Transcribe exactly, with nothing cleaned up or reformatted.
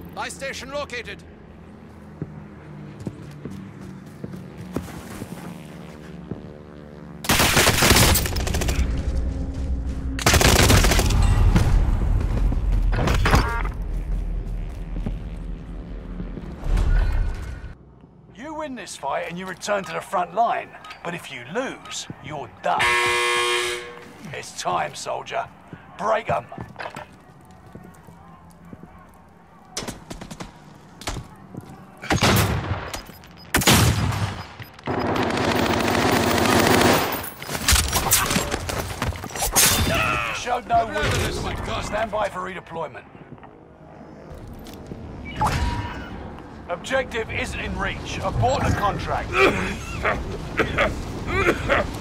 Buy station located. You win this fight and you return to the front line. But if you lose, you're done. It's time, soldier. Break 'em. Showed no weakness. Stand by for redeployment. Objective isn't in reach. Abort the contract.